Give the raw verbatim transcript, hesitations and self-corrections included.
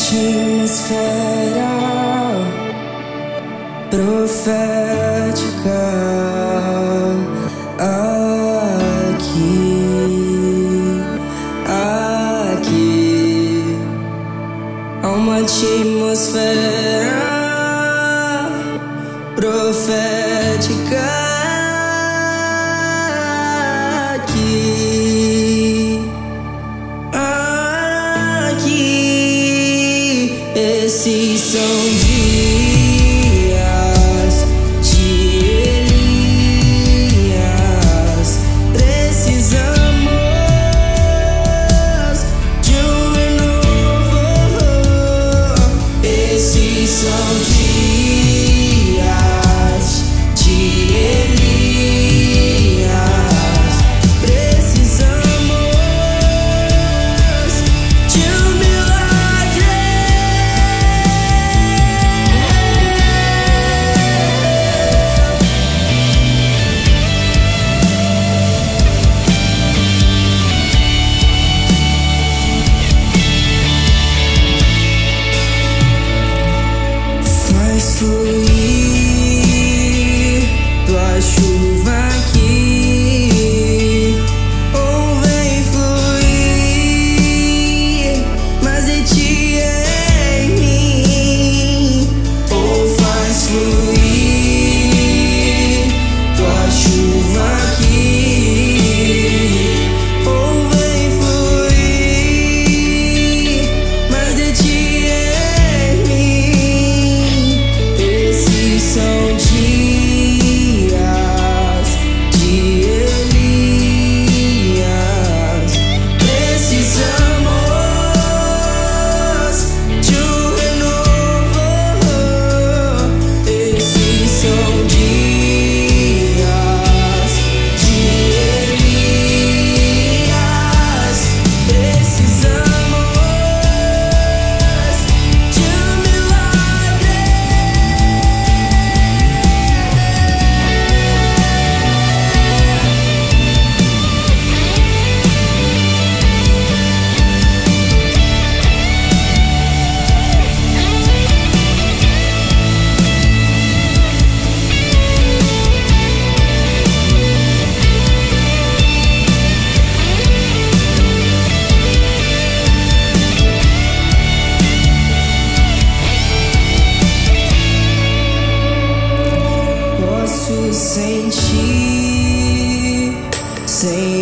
atmosfera profética aqui, aqui. Há uma atmosfera profética aqui, aqui. Esses são dias de Elias. Precisamos de um renovo. Esses são dias de Elias. Precisamos de um milagre. Faz fluir tua chuva aqui, ou vem fluir, mas de ti em mim. Ou faz fluir tua chuva aqui, ou vem fluir, mas de ti em mim. Esses são dias de Elias. Precisamos de um renovo. Esses são dias de Elias. Precisamos de um milagre. Posso sentir sem